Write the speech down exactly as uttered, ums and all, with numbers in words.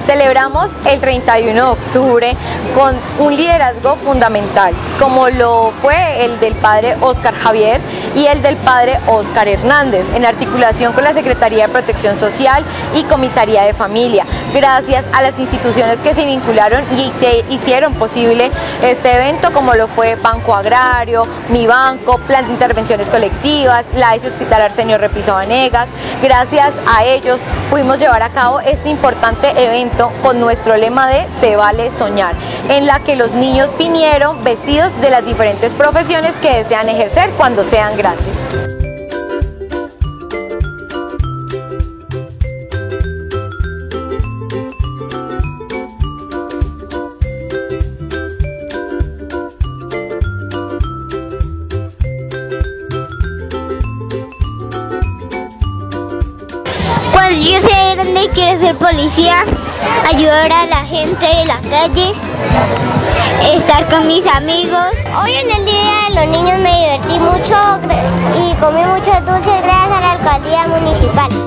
Celebramos el treinta y uno de octubre con un liderazgo fundamental, como lo fue el del padre Óscar Javier y el del padre Óscar Hernández, en articulación con la Secretaría de Protección Social y Comisaría de Familia, gracias a las instituciones que se vincularon y se hicieron posible este evento, como lo fue Banco Agrario, Mi Banco, Plan de Intervenciones Colectivas, la A E S Hospitalar Señor Repiso Vanegas. Gracias a ellos pudimos llevar a cabo este importante evento con nuestro lema de Se Vale Soñar, en la que los niños vinieron vestidos de las diferentes profesiones que desean ejercer cuando sean grandes. Cuando yo sea grande quiero ser policía, ayudar a la gente de la calle, estar con mis amigos. Hoy en el Día de los Niños me divertí mucho y comí muchos dulces gracias a la alcaldía municipal.